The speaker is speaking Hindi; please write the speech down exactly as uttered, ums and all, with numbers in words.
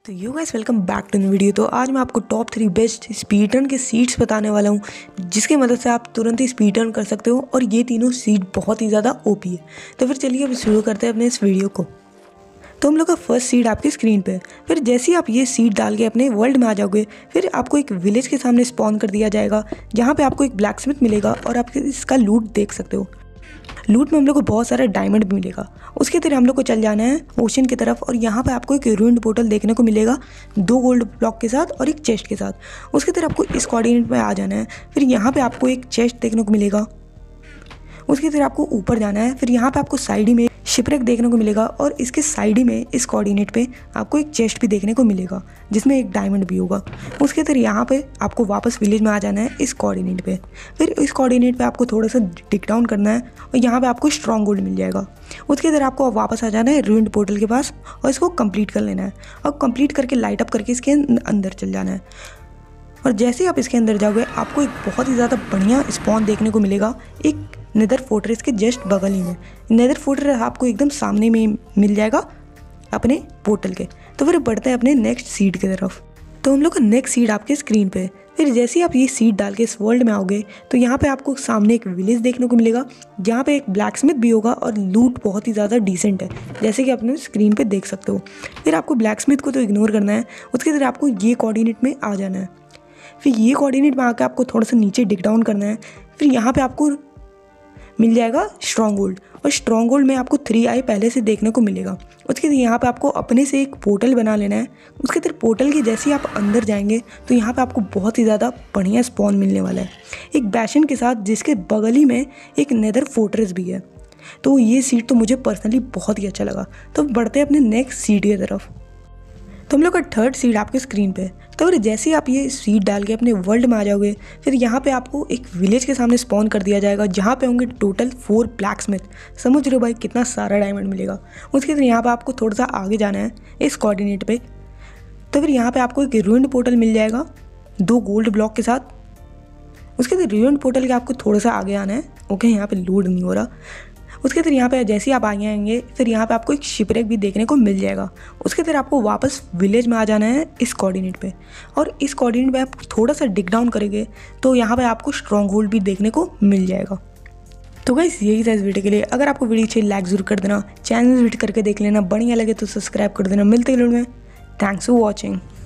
तो you guys welcome back to the video. तो आज मैं आपको top three best speed run के सीट्स बताने वाला हूँ, जिसकी मदद से आप तुरंत ही स्पीड रन कर सकते हो और ये तीनों सीट बहुत ही ज़्यादा ओपी है। तो फिर चलिए अब शुरू करते हैं अपने इस वीडियो को। तो हम लोग का फर्स्ट सीट आपकी स्क्रीन पे है। फिर जैसे ही आप ये सीट डाल के अपने वर्ल्ड में आ जाओगे, फिर आपको एक विलेज के सामने स्पॉन कर दिया जाएगा, जहाँ पे आपको एक ब्लैक स्मिथ मिलेगा और आप इसका लूट देख सकते हो। लूट में हम लोग को बहुत सारा डायमंड भी मिलेगा। उसके तरह हम लोग को चल जाना है ओशन की तरफ और यहाँ पे आपको एक रूइंड पोर्टल देखने को मिलेगा, दो गोल्ड ब्लॉक के साथ और एक चेस्ट के साथ। उसके तरह आपको इस कोऑर्डिनेट में आ जाना है। फिर यहाँ पे आपको एक चेस्ट देखने को मिलेगा। उसकी तरह आपको ऊपर जाना है। फिर यहाँ पे आपको साइड ही में शिपरेक देखने को मिलेगा और इसके साइड ही में इस कोऑर्डिनेट पे आपको एक चेस्ट भी देखने को मिलेगा, जिसमें एक डायमंड भी होगा। उसके तरह यहाँ पे आपको वापस विलेज में आ जाना है इस कोऑर्डिनेट पे। फिर इस कोऑर्डिनेट पे आपको थोड़ा सा डिक डाउन करना है और यहाँ पे आपको स्ट्रॉन्ग गोल्ड मिल जाएगा। उसके तरह आपको वापस आ जाना है रूइंड पोर्टल के पास और इसको कंप्लीट कर लेना है और कंप्लीट करके लाइट अप करके इसके अंदर चल जाना है। और जैसे ही आप इसके अंदर जाओगे, आपको एक बहुत ही ज़्यादा बढ़िया स्पॉन देखने को मिलेगा एक नेदर फोर्ट्रेस के जस्ट बगल ही में। नेदर फोर्ट्रेस आपको एकदम सामने में मिल जाएगा अपने पोर्टल के। तो फिर बढ़ते हैं अपने नेक्स्ट सीट की तरफ। तो हम लोग का नेक्स्ट सीट आपके स्क्रीन पे है। फिर जैसे ही आप ये सीट डाल के इस वर्ल्ड में आओगे, तो यहाँ पे आपको सामने एक विलेज देखने को मिलेगा, जहाँ पे एक ब्लैक स्मिथ भी होगा और लूट बहुत ही ज़्यादा डिसेंट है, जैसे कि अपने स्क्रीन पे देख सकते हो। फिर आपको ब्लैक स्मिथ को तो इग्नोर करना है। उसके तरह आपको ये कोऑर्डिनेट में आ जाना है। फिर ये कोऑर्डिनेट में आकर आपको थोड़ा सा नीचे डिक डाउन करना है। फिर यहाँ पे आपको मिल जाएगा स्ट्रॉन्ग गोल्ड और स्ट्रॉन्ग गोल्ड में आपको थ्री आई पहले से देखने को मिलेगा। उसके यहाँ पे आपको अपने से एक पोर्टल बना लेना है। उसके तरह पोर्टल के जैसे ही आप अंदर जाएंगे, तो यहाँ पे आपको बहुत ही ज़्यादा बढ़िया स्पॉन मिलने वाला है एक बैशन के साथ, जिसके बगल ही में एक नेदर फोर्ट्रेस भी है। तो ये सीट तो मुझे पर्सनली बहुत ही अच्छा लगा। तो बढ़ते हैं अपने नेक्स्ट सीट की तरफ। तो हम लोग का थर्ड सीट आपके स्क्रीन पे है। तो फिर जैसे ही आप ये सीट डाल के अपने वर्ल्ड में आ जाओगे, फिर यहाँ पे आपको एक विलेज के सामने स्पॉन कर दिया जाएगा, जहाँ पे होंगे टोटल फोर ब्लैक स्मिथ। समझ रहे हो भाई कितना सारा डायमंड मिलेगा। उसके फिर यहाँ पे आपको थोड़ा सा आगे जाना है इस कोऑर्डिनेट पे। तो फिर यहाँ पे आपको एक रूइंड पोर्टल मिल जाएगा दो गोल्ड ब्लॉक के साथ। उसके फिर रूइंड पोर्टल के आपको थोड़ा सा आगे आना है। ओके, यहाँ पे लोड नहीं हो रहा। उसके फिर यहाँ पे जैसे ही आप आगे आएंगे, फिर यहाँ पे आपको एक शिपरेक भी देखने को मिल जाएगा। उसके फिर आपको वापस विलेज में आ जाना है इस कोऑर्डिनेट पे और इस कोऑर्डिनेट पे आप थोड़ा सा डिक डाउन करेंगे, तो यहाँ पे आपको स्ट्रॉन्ग होल्ड भी देखने को मिल जाएगा। तो गाइस यही था इस वीडियो के लिए। अगर आपको वीडियो अच्छी लाइक जरूर कर देना, चैनल विजिट करके देख लेना, बढ़िया लगे तो सब्सक्राइब कर देना। मिलते हैं वीडियो में। Thanks for watching.